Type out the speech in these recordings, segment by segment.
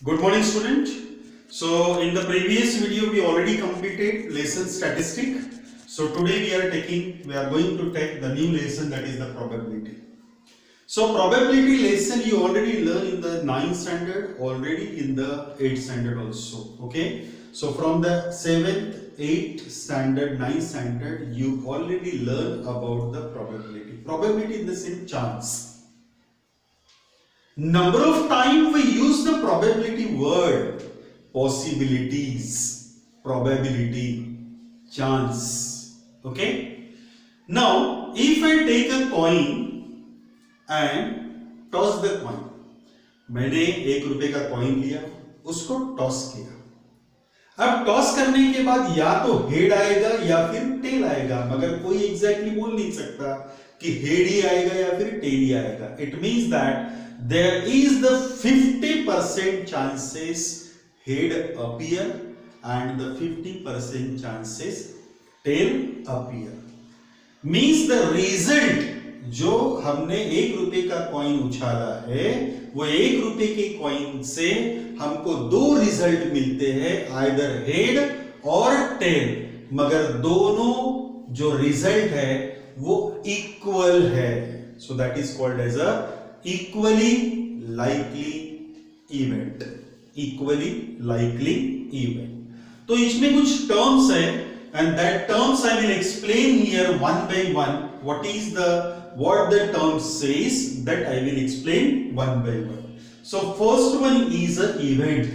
Good morning, student. So in the previous video we already completed lesson statistic. So today we are going to take the new lesson, that is the probability. So probability lesson you already learned in the 9th standard, already in the 8th standard also. Okay. So from the 7th, 8th standard, 9th standard you already learned about the probability. Probability in the same chance. Number of times we use the probability word: possibilities, probability, chance. Okay. Now, if I take a coin and toss the coin, मैंने 1 रुपए का coin लिया, उसको toss किया. अब toss करने के बाद या तो हेड आएगा या फिर टेल आएगा, मगर कोई एग्जैक्टली बोल नहीं सकता कि हेड ही आएगा या फिर टेल ही आएगा. It means that there is the 50% chances head appear and the 50% chances tail appear. Means the result जो हमने 1 रुपए का कॉइन उछाला है, वो 1 रुपए के कॉइन से हमको 2 रिजल्ट मिलते हैं, आइदर हेड और टेल, मगर दोनों जो रिजल्ट है वो इक्वल है. So that is called as a equally likely event. Equally likely event. तो इसमें कुछ terms है, and that terms I will explain here one by one. What the term says, that I will explain one by one. So first one is a event.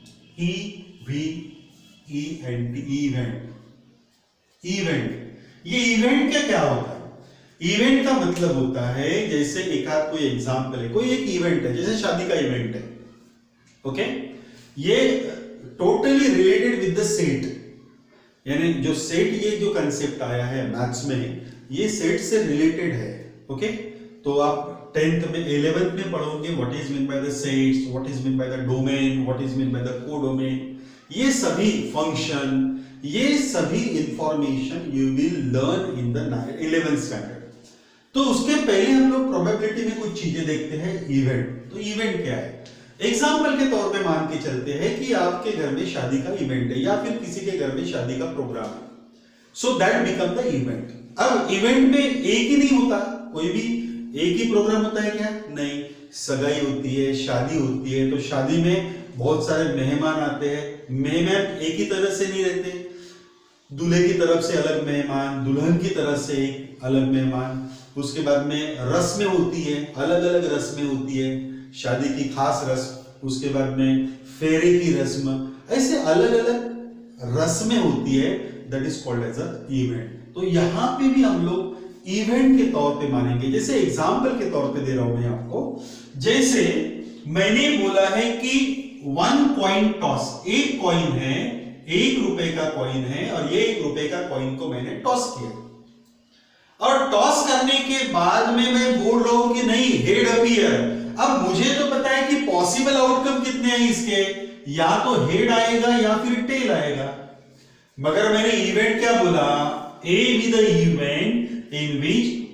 E-V-E-N-T, event. Event. ये event क्या होता है? Event का मतलब होता है, जैसे एक आध कोई एग्जांपल है, कोई एक इवेंट है, जैसे शादी का इवेंट है. ओके. ये totally related with the set, यानी जो सेट, ये जो कंसेप्ट आया है मैथ्स में, ये सेट से रिलेटेड है. ओके. तो आप 10th में 11th में पढ़ोगे what is mean by the sets, what is mean by the domain, what is mean by the codomain. ये सभी फंक्शन, ये सभी information you will learn in the 11th standard. तो उसके पहले हम लोग प्रोबेबिलिटी में कुछ चीजें देखते हैं. इवेंट. तो इवेंट क्या है? एग्जांपल के तौर पे मान के चलते हैं कि आपके घर में शादी का इवेंट है या फिर किसी के घर में शादी का प्रोग्राम है. So that become the event. अब इवेंट में एक ही नहीं होता, कोई भी एक ही प्रोग्राम होता है क्या? नहीं. सगाई होती है, शादी होती है, तो शादी में बहुत सारे मेहमान आते हैं. मेहमान एक ही तरह से नहीं रहते, दूल्हे की तरफ से अलग मेहमान, दुल्हन की तरफ से एक अलग मेहमान. उसके बाद में रस्में होती है, अलग अलग रस्में होती है, शादी की खास रस्म, उसके बाद में फेरे की रस्म, ऐसे अलग अलग रस्में होती है. That is called as a event. तो यहां पे भी हम लोग इवेंट के तौर पे मानेंगे. जैसे एग्जांपल के तौर पे दे रहा हूं मैं आपको, जैसे मैंने बोला है कि 1 कॉइन टॉस, एक कॉइन है, 1 रुपए का कॉइन है, और ये 1 रुपए का कॉइन को मैंने टॉस किया, और टॉस करने के बाद में मैं बोल रहा हूं कि नहीं, हेड अपीयर. अब मुझे तो पता है कि पॉसिबल आउटकम कितने हैं इसके, या तो हेड आएगा या फिर टेल आएगा, मगर मैंने इवेंट क्या बोला? A B the event in which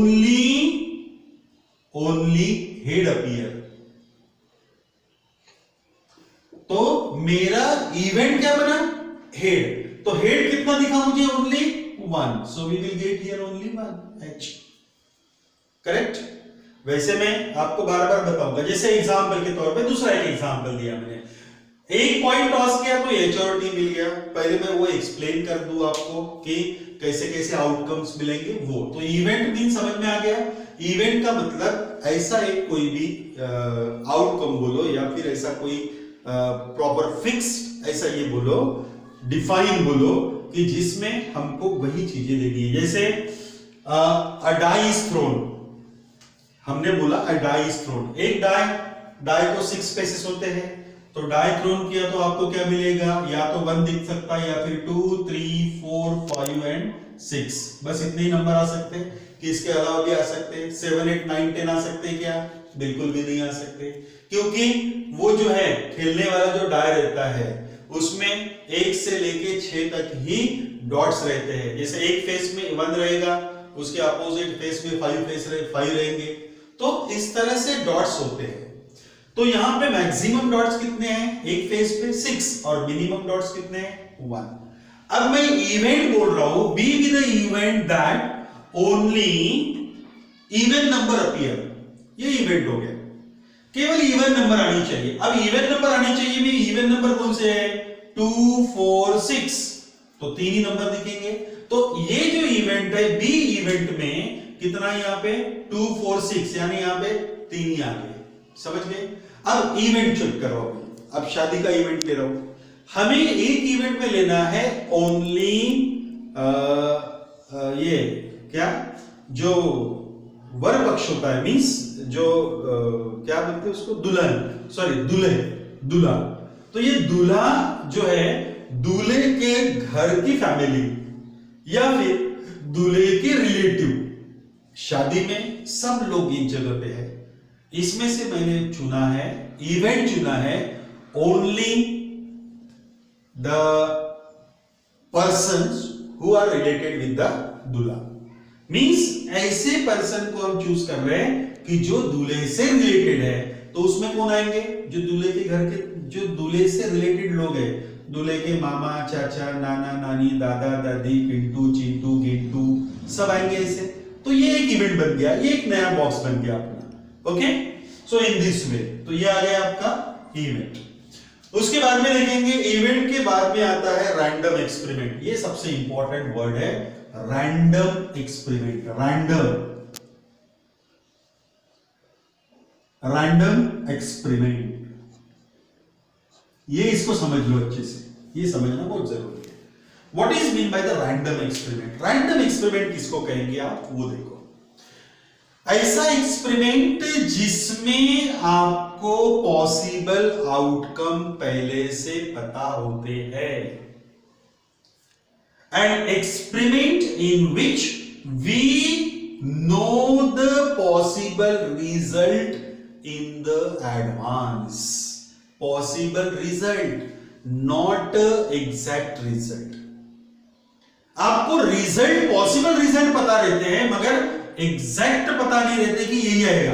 only head appear. तो मेरा इवेंट क्या बना? हेड. तो हेड कितना दिखा मुझे? Only 1. So we will get here only 1 H. Correct. वैसे मैं आपको बार बार बताऊंगा. जैसे एग्जांपल के तौर पे दूसरा एक एग्जांपल दिया मैंने, एक पॉइंट टॉस किया तो H और T मिल गया. पहले मैं वो एक्सप्लेन कर दूं आपको कि कैसे कैसे आउटकम्स मिलेंगे वो. तो इवेंट मीन समझ में आ गया. इवेंट का मतलब ऐसा एक कोई भी आउटकम बोलो, या फिर ऐसा कोई प्रॉपर फिक्स्ड, ऐसा ये बोलो, डिफाइन बोलो, कि जिसमें हमको वही चीजें देनी है. जैसे अ डाई इज थ्रोन, हमने बोला अ डाई इज थ्रोन. एक डाई को 6 पेसेस होते हैं, तो डाई थ्रोन किया तो आपको क्या मिलेगा? या तो 1 दिख सकता है, या फिर 2, 3, 4, 5 एंड 6. बस इतने ही नंबर आ सकते हैं, कि इसके अलावा भी आ सकते हैं. 7, 8, 9, 10 आ सकते हैं क्या? बिल्कुल भी नहीं आ सकते, क्योंकि वो जो है खेलने वाला जो डाई रहता है उसमें 1 से लेके 6 तक ही डॉट्स रहते हैं. जैसे एक फेस में 1 रहेगा, उसके अपोजिट फेस में 5 रहेंगे. तो इस तरह से डॉट्स होते हैं. तो यहां पे मैक्सिमम डॉट्स कितने हैं एक फेज पे 6 और मिनिमम डॉट्स कितने हैं 1। अब मैं इवेंट बोल रहा हूं B with the event that only even number appear, ये इवेंट हो गया, केवल इवन नंबर आनी चाहिए। अब इवन नंबर आनी चाहिए भी, इवन नंबर कौन से है 2 4 6, तो 3 ही नंबर दिखेंगे। तो ये जो इवेंट है बी इवेंट में कितना यहां पे 2 4 6 यानी यहां पे 3 ही आ गए, समझ गए। अब इवेंट चेक करो, अब शादी का इवेंट ले रहा हूं, हमें एक इवेंट में लेना है ओनली ये क्या जो वर पक्ष होता है, मींस जो क्या बोलते हैं उसको दुल्हन, सॉरी दूल्हे, दूल्हा। तो ये दूल्हा जो है दूल्हे के घर की फैमिली या फिर दूल्हे के रिलेटिव, शादी में सब लोग इस जगह पे है, इसमें से मैंने चुना है इवेंट चुना है only the persons who are related with the दूल्हा। मींस ऐसे पर्सन को हम चूज कर रहे हैं कि जो दूल्हे से रिलेटेड है, तो उसमें कौन आएंगे जो दूल्हे के घर के, जो दूल्हे से रिलेटेड लोग हैं, दूल्हे के मामा चाचा नाना नानी दादा दादी पिंटू चिंटू गिंटू सब आएंगे ऐसे। तो ये एक इवेंट बन गया, ये एक नया बॉक्स बन गया अपना। Okay, so in this way, तो ये आ गया आपका इवेंट। उसके बाद में देखेंगे इवेंट के बाद में आता है रैंडम एक्सपेरिमेंट। ये सबसे इंपॉर्टेंट वर्ड है रैंडम एक्सपेरिमेंट, रैंडम एक्सपेरिमेंट, ये इसको समझ लो अच्छे से, ये समझना बहुत जरूरी है। What is mean by the random experiment? Random experiment किसको कहेंगे आप, वो देखो। ऐसा एक्सपेरिमेंट जिसमें आपको पॉसिबल आउटकम पहले से पता होते हैं, an experiment in which we know the possible result in the advance. Possible result, not exact result. आपको रिजल्ट, पॉसिबल रिजल्ट पता रहते हैं मगर एग्जैक्ट पता नहीं रहते कि यही आएगा।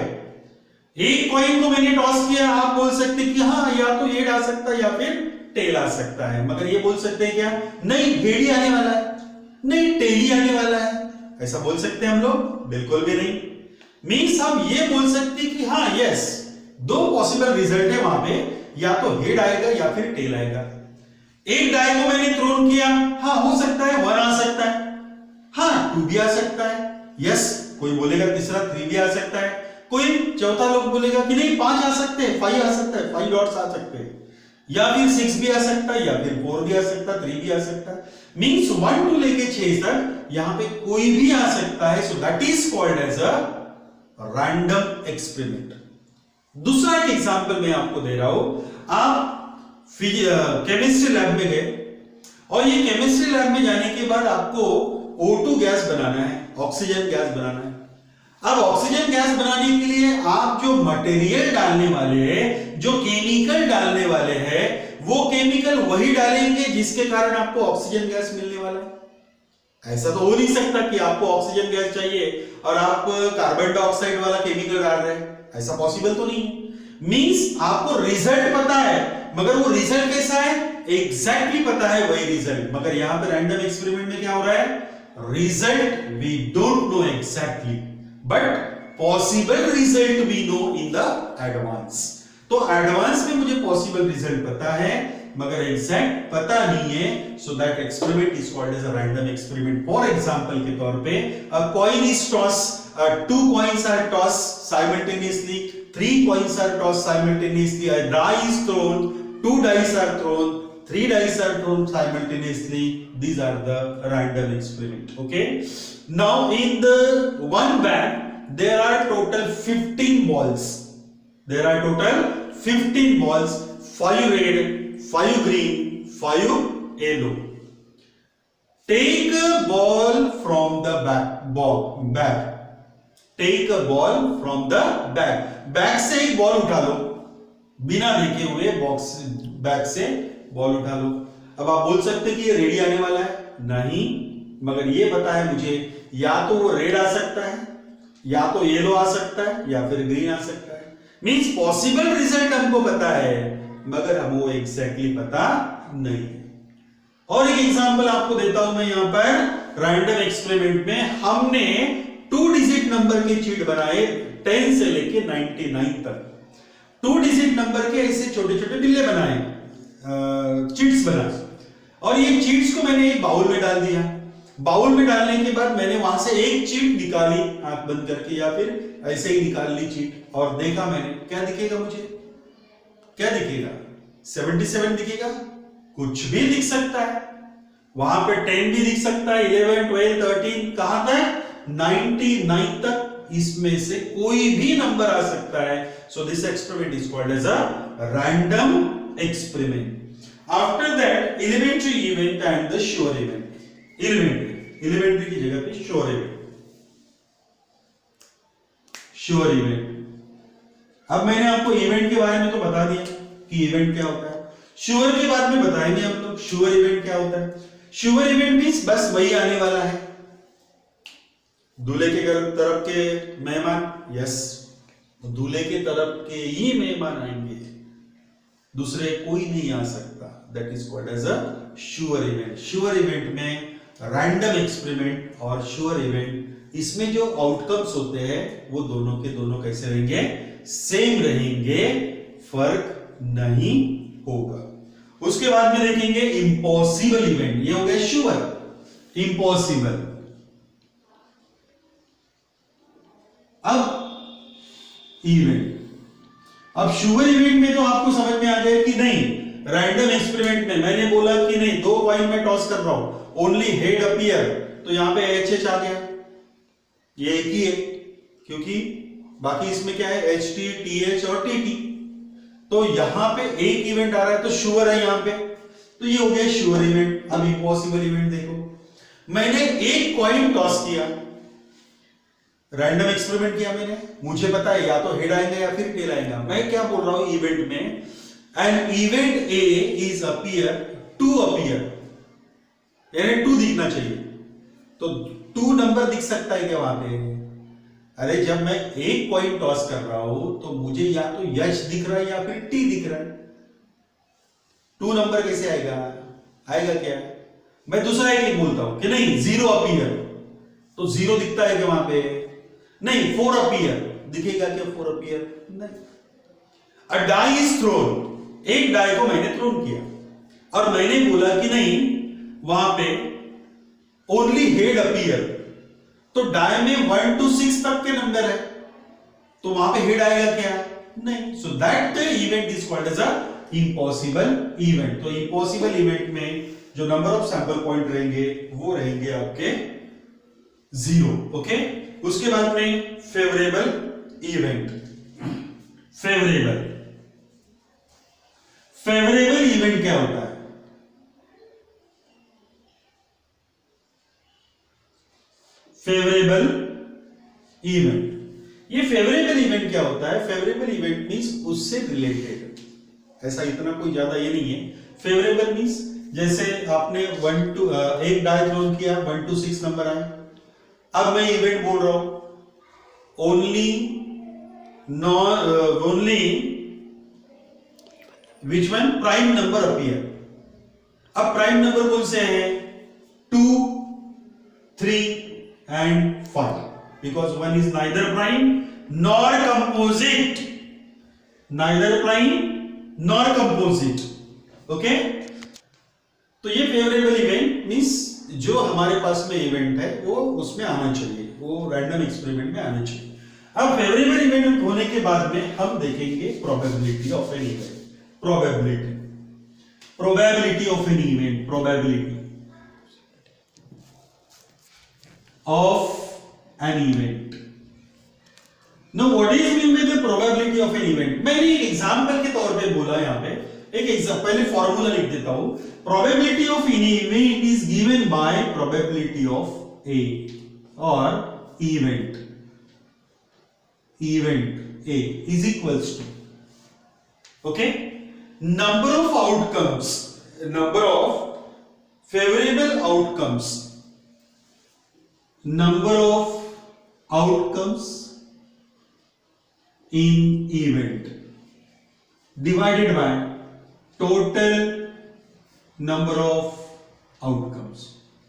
एक कॉइन को मैंने टॉस किया, आप बोल सकते कि हाँ या तो हेड आ सकता है या फिर टेल आ सकता है, मगर ये बोल सकते हैं क्या, नहीं हेड ही आने वाला है, नहीं टेल ही आने वाला है, ऐसा बोल सकते हैं हम लोग? बिल्कुल भी नहीं। मींस हम ये बोल सकते कि हाँ यस, दो पॉसिबल रिजल्ट है वहां पे, या तो हेड आएगा या फिर टेल आएगा। एक डाई को मैंने थ्रोन किया, हाँ हो सकता है 1 आ सकता है, हाँ 2 भी आ सकता है, यस कोई बोलेगा तीसरा 3 भी आ सकता है, कोई चौथा लोग बोलेगा कि नहीं 5 आ सकते हैं, 5 आ सकता है, 5 डॉट्स आ सकते हैं, या फिर 6 भी आ सकता है, या फिर 4 भी आ सकता है, 3 भी आ सकता है। मींस 1 to लेके 6 तक यहां पे कोई भी आ सकता है। So that is called as a random experiment. दूसरा एक एग्जांपल मैं आपको दे रहा हूं। आप केमिस्ट्री लैब में गए और ये केमिस्ट्री लैब में जाने के बाद आपको O2 गैस बनाना है, ऑक्सीजन गैस बनाना है। अब ऑक्सीजन गैस बनाने के लिए आप जो मटेरियल डालने वाले हैं, जो केमिकल डालने वाले हैं, वो केमिकल वही डालेंगे जिसके कारण आपको ऑक्सीजन गैस मिलने वाला है। ऐसा तो हो नहीं सकता कि आपको ऑक्सीजन गैस चाहिए और आप कार्बन डाइऑक्साइड वाला केमिकल डाल रहे हैं, ऐसा पॉसिबल तो नहीं है। मींस आपको रिजल्ट पता है मगर वो रिजल्ट कैसा है, एग्जैक्टली पता है वही रिजल्ट, मगर यहां पे रैंडम एक्सपेरिमेंट में क्या हो रहा है, result we don't know exactly but possible result we know in the advance. तो एडवांस में मुझे पॉसिबल रिजल्ट पता है मगर एग्जैक्ट पता नहीं है, so that experiment is called as a random experiment. For example के तौर पे a coin is toss, 2 coins are tossed simultaneously, 3 coins are tossed simultaneously, a die is thrown, 2 dice are thrown, 3 dice are thrown simultaneously. These are the random experiment. Okay, now in the one bag there are total 15 balls. There are total 15 balls, 5 red, 5 green, 5 yellow. Take a ball from the bag. Take a ball from the bag. Bag से एक ball उठा लो, बिना देखे हुए box bag से ball उठा लो। अब आप बोल सकते कि ये रेड आने वाला है, नहीं, मगर ये पता है मुझे या तो वो रेड आ सकता है, या तो येलो आ सकता है, या फिर ग्रीन आ सकता है। मींस पॉसिबल रिजल्ट हमको पता है मगर हम वो एग्जैक्टली पता नहीं है। और एक एग्जांपल आपको देता हूं मैं यहां पर रैंडम एक्सपेरिमेंट में हमने 2 डिजिट नंबर के चीट बनाए 10 से लेके 99 तक। 2 डिजिट नंबर के ऐसे छोटे छोटे बिल्ले बनाए, चीट्स बनाए, और ये चीट्स को मैंने एक बाउल में डाल दिया। बाउल में डालने के बाद मैंने वहां से एक चीट निकाली आंख बंद करके या फिर ऐसे ही निकाल ली चीट, और देखा मैंने, क्या दिखेगा मुझे, क्या दिखेगा, 77 दिखेगा, कुछ भी दिख सकता है। वहां पे 10 भी दिख सकता है, 11, 12, 13, कहां तक, 99 तक। इसमें से कोई भी नंबर आ सकता है। So this experiment is called as a random experiment. After that elementary event and the sure event. Elementary की जगह पे श्योर इवेंट। Sure event. अब मैंने आपको इवेंट के बारे में तो बता दिया कि इवेंट क्या होता है। श्योर के बाद में बताएंगे हम लोग श्योर इवेंट क्या होता है। श्योर इवेंट मींस बस वही आने वाला है, दूल्हे के तरफ के मेहमान, यस, दूल्हे के तरफ के ही मेहमान आएंगे, दूसरे कोई नहीं आ सकता। That is called as a sure event. Sure event में रैंडम एक्सपेरिमेंट और श्योर इवेंट, इसमें जो आउटकम्स होते हैं वो दोनों के दोनों कैसे रहेंगे, सेम रहेंगे, फर्क नहीं होगा। उसके बाद में देखेंगे इम्पॉसिबल इवेंट। ये हो गया श्योर, इम्पॉसिबल। अब इवेंट। अब श्योर इवेंट में तो आपको समझ में आ गया कि नहीं, रैंडम एक्सपेरिमेंट में मैंने बोला कि नहीं, 2 कॉइन में टॉस कर रहा हूं, ओनली हेड अपीयर, तो यहां पे HH आ गया, ये एक ही है, क्योंकि बाकी इसमें क्या है, HT, TH और TT। तो यहां पे एक इवेंट आ रहा है तो श्योर है यहां पे, तो ये हो गया श्योर इवेंट। अब इम्पॉसिबल इवेंट देखो, मैंने एक कॉइन टॉस किया, रैंडम एक्सपेरिमेंट किया मैंने, मुझे पता है या तो हेड आएगा या फिर टेल आएगा। मैं क्या बोल रहा हूं इवेंट में, an event A is appear to appear, यानी 2 दिखना चाहिए। तो 2 नंबर दिख सकता है क्या वहां पे? अरे जब मैं एक कॉइन टॉस कर रहा हूं तो मुझे या तो यश दिख रहा है या फिर टी दिख रहा है। 2 नंबर कैसे आएगा? आएगा क्या? मैं दूसरा एक बोलता हूं कि नहीं 0 अपीयर, तो 0 दिखता है क्या वहां पे? नहीं। 4 अपीयर दिखेगा क्या? 4 अपीयर नहीं। अ डाई इज थ्रोन, एक डाई को मैंने थ्रोन किया और मैंने बोला कि नहीं वहां पे ओनली हेड अपीयर, तो डाई में 1 to 6 तक के नंबर है, तो वहां पे हेड आएगा क्या? नहीं। So that event is called as a impossible event. तो इम्पॉसिबल इवेंट में जो नंबर ऑफ सैंपल पॉइंट रहेंगे वो रहेंगे आपके 0। ओके। उसके बाद में फेवरेबल इवेंट। फेवरेबल इवेंट क्या होता है? फेवरेबल इवेंट, ये फेवरेबल इवेंट क्या होता है? फेवरेबल इवेंट मींस उससे रिलेटेड, ऐसा इतना कोई ज्यादा ये नहीं है। फेवरेबल मींस जैसे आपने 1 to एक डाई थ्रोन किया, 1 to 6 नंबर आए, अब मैं इवेंट बोल रहा हूं only which one prime number appear. अब प्राइम नंबर कौन से हैं? 2, 3 and 5, because 1 is neither prime nor composite, neither prime nor composite. Okay. तो ये फेवरेबल इवेंट मींस जो हमारे पास में इवेंट है वो उसमें आना चाहिए, वो रैंडम एक्सपेरिमेंट में आना चाहिए। अब फेवरेबल इवेंट होने के बाद में हम देखेंगे probability of an event. Probability of an event, probability of an event. Now what is mean by the probability of an event? मैंने एक एग्जांपल के तौर पे बोला, यहां पे एक पहले फॉर्मूला लिख देता हूं। probability of an event is given by probability of A or event A is equals to, okay, number of outcomes, number of favorable outcomes, number of outcomes in event divided by total number of outcomes.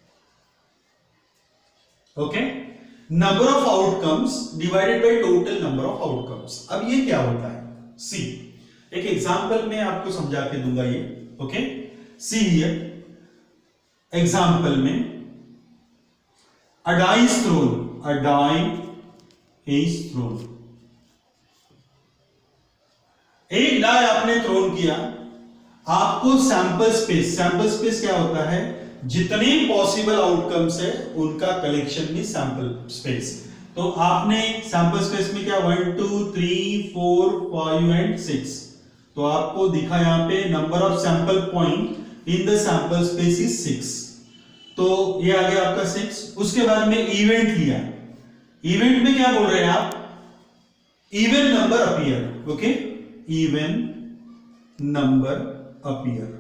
Okay, number of outcomes divided by total number of outcomes. अब ये क्या होता है, सी एक example में आपको समझा के दूंगा ये। ओके, सी हियर एग्जांपल में a die is thrown, a die is thrown। एक डाई आपने थ्रोन किया, आपको सैंपल स्पेस क्या होता है, जितने पॉसिबल आउटकम्स है उनका कलेक्शन भी सैंपल स्पेस। तो आपने सैंपल स्पेस में क्या 1 2 3 4 5 एंड 6, तो आपको दिखा यहां पे number of sample point in the sample space is 6, तो ये आ गया आपका 6। उसके बाद में इवेंट लिया, इवेंट में क्या बोल रहे हैं आप, even number appear. Okay, even number appear.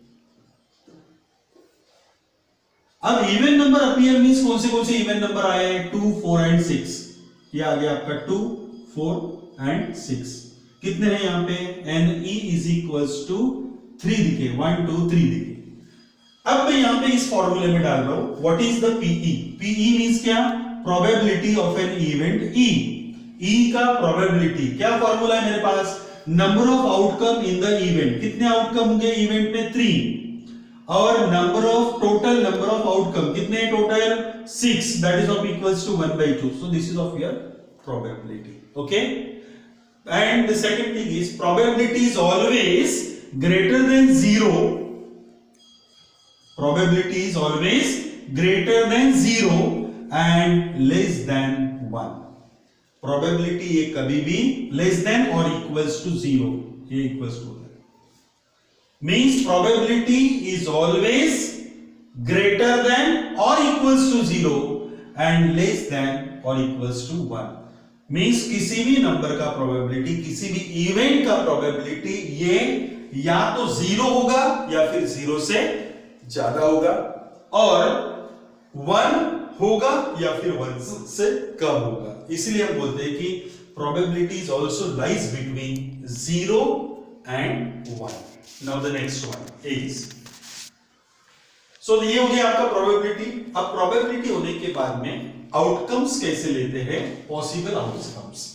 अब इवन नंबर अपीयर मींस कौन से इवन नंबर आए हैं, 2 4 एंड 6। ये आ गया आपका 2 4 एंड 6। कितने हैं यहां पे, NE इज इक्वल्स टू 3 दिखे, 1 2 3 दिखे। अब मैं यहां पे इस फॉर्मूले में डाल रहा हूं what is the PE। PE means क्या, probability of an event. E का प्रोबेबिलिटी क्या फॉर्मूला है मेरे पास, number of outcome in the event. कितने आउटकम होंगे इवेंट में, 3, और number of total number of outcome कितने total, 6, that is of equals to 1/2। So this is of your probability. Okay, and the second thing is probability is always greater than 0। Probability is always greater than 0 and less than 1। Probability ये कभी भी less than or equals to 0, ये equals to है, means probability is always greater than or equals to 0 and less than or equals to 1। means किसी भी number का probability, किसी भी इवेंट का probability ये या तो 0 होगा या फिर 0 से ज्यादा होगा, और 1 होगा या फिर 1 से कम होगा। इसलिए हम बोलते हैं कि probability is also lies between 0 and 1। Now the next one is, so ये हो गया आपका प्रोबेबिलिटी। अब प्रोबेबिलिटी होने के बाद में आउटकम्स कैसे लेते हैं, possible outcomes,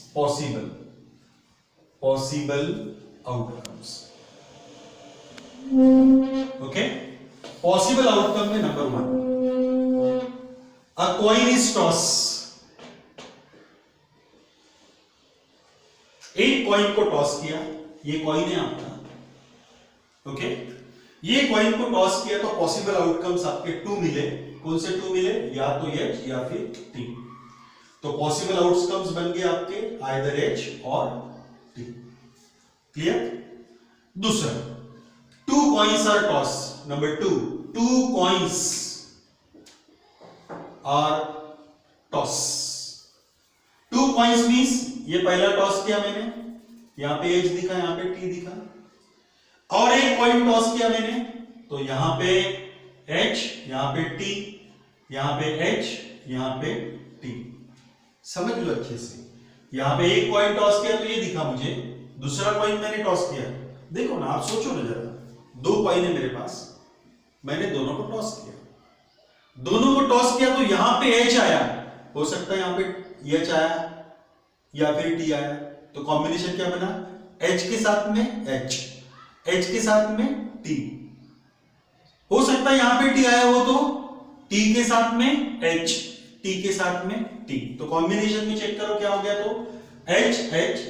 possible outcomes. Okay, possible outcome में number 1, a coin is toss. एक कॉइन को टॉस किया, ये कॉइन है आपका। ओके, ये कॉइन को टॉस किया तो पॉसिबल आउटकम्स आपके 2 मिले। कौन से 2 मिले, या तो H या फिर T। तो पॉसिबल आउटकम्स बन गए आपके आइदर H और T। क्लियर। दूसरा, 2 coins are tossed। Number 2, 2 coins are tossed। 2 coins means ये पहला टॉस किया मैंने, यहां पे H दिखा, यहां पे T दिखा, और एक कॉइन टॉस किया मैंने, तो यहां पे H, यहां पे T, यहां पे H, यहां पे T। समझ लो अच्छे से, यहां पे एक कॉइन टॉस किया तो ये दिखा मुझे, दूसरा कॉइन मैंने टॉस किया। देखो ना, आप सोचो ना जरा, 2 कॉइन है मेरे पास, मैंने दोनों को टॉस किया, दोनों को टॉस किया तो यहां पे H आया, हो सकता है यहां पे H आया या फिर T आया, तो कॉम्बिनेशन क्या बना, H के साथ में H, H के साथ में T। हो सकता है यहां पे T आया हो तो T के साथ में H, T के साथ में T। तो कॉम्बिनेशन में चेक करो क्या हो गया, तो H H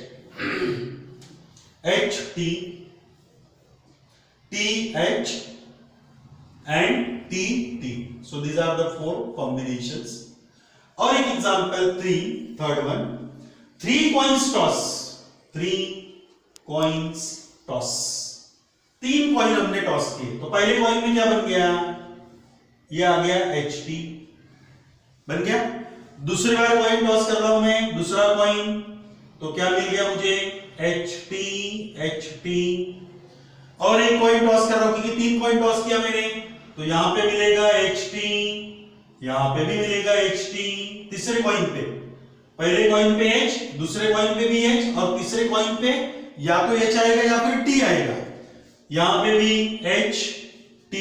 H T T H and T T। So these are the 4 combinations। और एक example 3, third one, 3 coins toss, 3 coins toss। 3 coin हमने टॉस किए, तो पहले कॉइन में क्या बन गया, ये आ गया HT बन गया। दूसरी बार कॉइन टॉस कर रहा हूं मैं, दूसरा कॉइन, तो क्या मिल गया मुझे, HT HT। और एक कॉइन टॉस कर रहा हूं, क्योंकि 3 कॉइन टॉस किया मैंने, तो यहां पे मिलेगा HT, यहां पे भी मिलेगा HT। तीसरे कॉइन पे पहले कॉइन पे H, दूसरे कॉइन पे भी H और तीसरे कॉइन पे या तो H आएगा या फिर T आएगा। यहां पे भी H T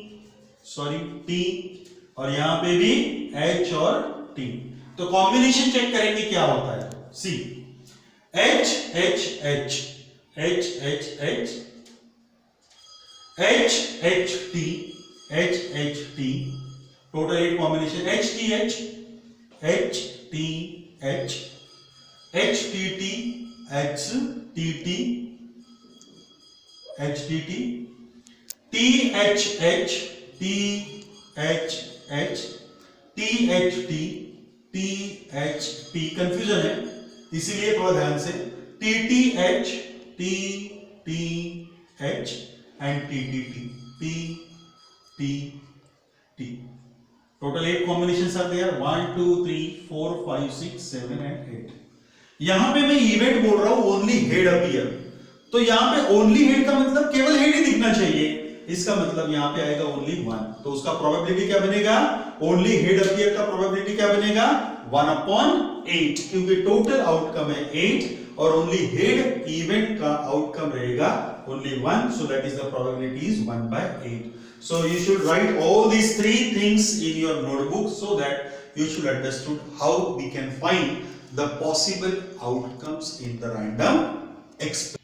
और यहां पे भी H और T। तो कॉम्बिनेशन चेक करेंगे क्या होता है। See H H H H H H H H T H H T, total 8 combination H T H H T H H T T H T T H T T T H H T H H T H T T H T, confusion है इसीलिए थोड़ा ध्यान से T T H T T H and T T T T T T, total 8 combinations आते हैं 1 2 3 4 5 6 7 and 8। यहां पे मैं इवेंट बोल रहा हूं ओनली हेड अपीयर, तो यहां पे ओनली हेड का मतलब केवल हेड ही दिखना चाहिए, इसका मतलब यहां पे आएगा ओनली 1, तो उसका प्रोबेबिलिटी क्या बनेगा, ओनली हेड अपीयर का प्रोबेबिलिटी क्या बनेगा 1/8, क्योंकि टोटल आउटकम है 8 और ओनली हेड इवेंट का आउटकम रहेगा only 1, so that is the probability is 1/8. So you should write all these 3 things in your notebook so that you should understood how we can find the possible outcomes in the random experiment.